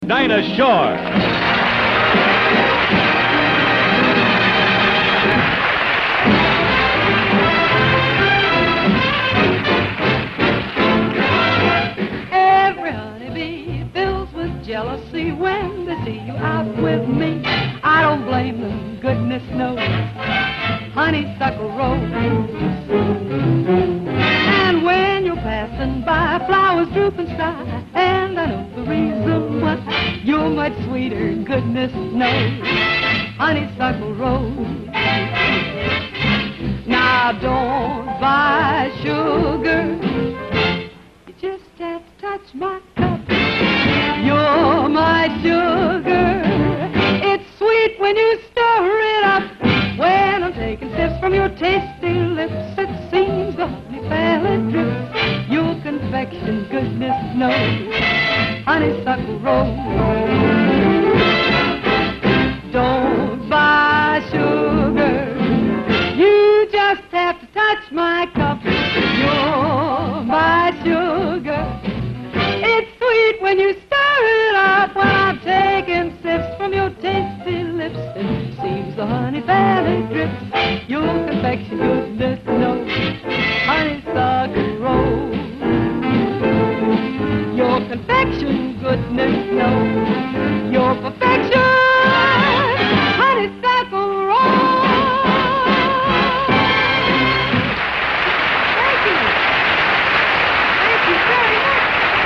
Dinah Shore. Jealousy when they see you out with me. I don't blame them, goodness knows. Honeysuckle Rose. And when you're passing by, flowers droop and sigh, and I know the reason why. You're much sweeter, goodness knows. Honeysuckle Rose. Now don't buy sugar, you just have to touch my cup. You're my sugar. It's sweet when you stir it up. When I'm taking sips from your tasty lips, it seems the honey fairly drips. Your confection, goodness knows. Honeysuckle Rose. Don't buy sugar, you just have to touch my cup. You're my sugar. It's sweet when you stir it up. When I'm taking sips from your tasty lips, it seems the honey fairly drips. Your confection, goodness knows. Honeysuckle Rose. Your confection, goodness knows. Your perfection, Honeysuckle Rose. Thank you. Thank you very much.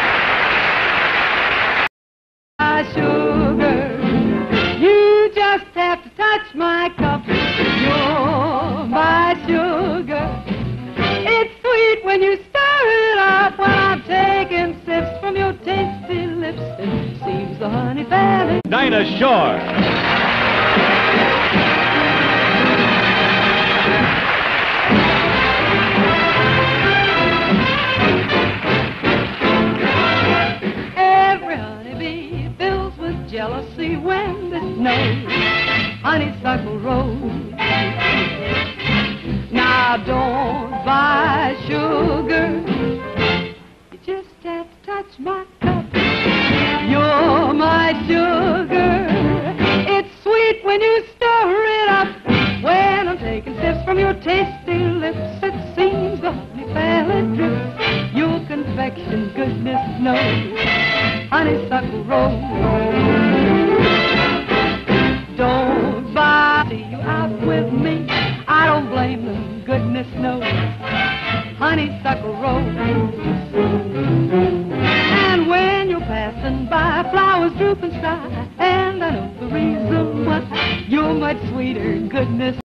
Sugar, you just have to touch my cup. You're my sugar. It's sweet when you stir it up. When I'm taking sips from your tasty lips, it seems the honey fairly. Dinah Shore. Jealousy when it snows. Honeysuckle Rose. Now don't buy sugar, you just have to touch my cup. You're my sugar. It's sweet when you stir it up. When I'm taking sips from your tasty lips, it seems the honey fairly drips. Your confection, goodness knows. Honeysuckle Rose. Don't buy you out with me. I don't blame them, goodness knows. Honeysuckle Rose. And when you're passing by, flowers droop and sigh, and I know the reason why. You're much sweeter, goodness